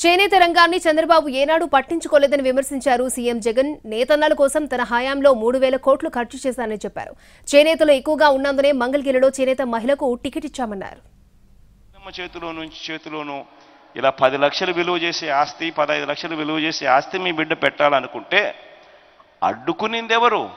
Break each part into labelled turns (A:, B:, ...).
A: చేనేత రంగాన్ని చంద్రబాబు ఏనాడు పట్టించుకోలేదని విమర్శించారు సీఎం జగన్. నేతన్నల కోసం తన హయాంలో 3,000 కోట్లు ఖర్చు చేశారని చెప్పారు. చేనేతలు ఎక్కువగా ఉన్నందునే మంగళగిరిలో చేనేత మహిళకు టికెట్ ఇచ్చామన్నారు.
B: చేతిలోను ఇలా 10 లక్షలు విలువ చేసే ఆస్తి, 15 లక్షలు విలువ చేసే ఆస్తి మీ బిడ్డ పెట్టాలనుకుంటే అడ్డుకునిందెవరు?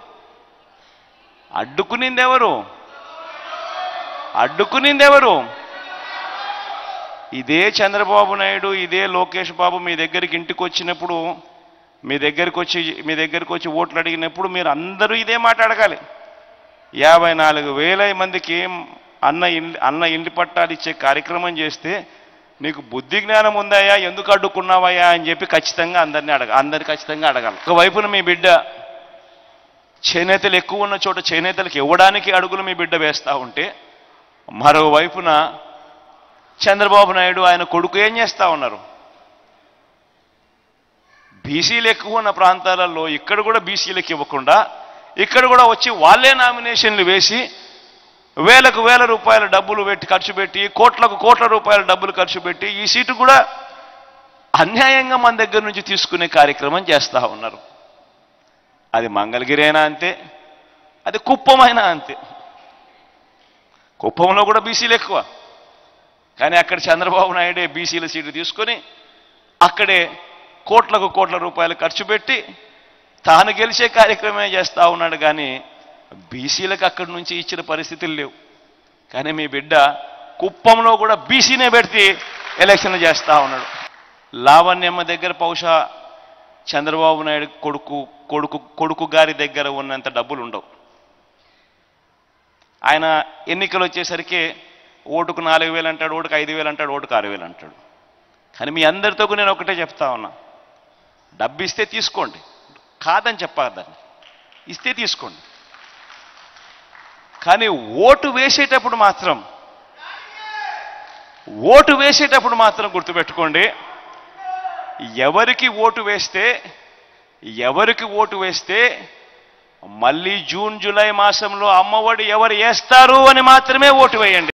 B: ఇదే చంద్రబాబు నాయుడు, ఇదే లోకేష్ బాబు మీ దగ్గరికి ఇంటికి వచ్చినప్పుడు, మీ దగ్గరికి వచ్చి ఓట్లు అడిగినప్పుడు మీరు అందరూ ఇదే మాట అడగాలి. 54,000 మందికి అన్న ఇంటి పట్టాలు ఇచ్చే కార్యక్రమం చేస్తే నీకు బుద్ధి జ్ఞానం ఉందాయా, ఎందుకు అడ్డుకున్నావయ్యా అని చెప్పి ఖచ్చితంగా అందరిని ఖచ్చితంగా అడగాలి. ఒకవైపున మీ బిడ్డ చేనేతలు ఎక్కువ ఉన్న చోట చేనేతలకు ఇవ్వడానికి అడుగులు మీ బిడ్డ వేస్తూ ఉంటే, మరోవైపున చంద్రబాబు నాయుడు ఆయన కొడుకు ఏం చేస్తూ ఉన్నారు? బీసీలు ఎక్కువ ఉన్న ప్రాంతాలలో ఇక్కడ కూడా బీసీలకు ఇవ్వకుండా ఇక్కడ కూడా వచ్చి వాళ్ళే నామినేషన్లు వేసి వేల రూపాయల డబ్బులు ఖర్చు పెట్టి కోట్ల రూపాయల డబ్బులు ఖర్చు పెట్టి ఈ సీటు కూడా అన్యాయంగా మన దగ్గర నుంచి తీసుకునే కార్యక్రమం చేస్తూ ఉన్నారు. అది మంగళగిరి అయినా అంతే, అది కుప్పమైనా అంతే. కుప్పంలో కూడా బీసీలు ఎక్కువ, కానీ అక్కడ చంద్రబాబు నాయుడే బీసీల సీటు తీసుకొని అక్కడే కోట్ల రూపాయలు ఖర్చు పెట్టి తాను గెలిచే కార్యక్రమమే చేస్తూ ఉన్నాడు. కానీ బీసీలకు అక్కడి నుంచి ఇచ్చిన పరిస్థితులు లేవు. కానీ మీ బిడ్డ కుప్పంలో కూడా బీసీనే పెడితే ఎలక్షన్లు చేస్తూ ఉన్నాడు. లావణ్యమ్మ దగ్గర బహుశా చంద్రబాబు నాయుడు కొడుకు గారి దగ్గర ఉన్నంత డబ్బులు ఉండవు. ఆయన ఎన్నికలు వచ్చేసరికి ఓటుకు 4,000 అంటాడు, ఓటుకు 5,000 అంటాడు, ఓటుకు 6,000 అంటాడు. కానీ మీ అందరితో నేను ఒకటే చెప్తా ఉన్నా, డబ్బు ఇస్తే తీసుకోండి, కాదని చెప్పాలని, ఇస్తే తీసుకోండి. కానీ ఓటు వేసేటప్పుడు మాత్రం గుర్తుపెట్టుకోండి, ఎవరికి ఓటు వేస్తే మళ్ళీ జూన్ జూలై మాసంలో అమ్మఒడి ఎవరు వేస్తారు అని మాత్రమే ఓటు వేయండి.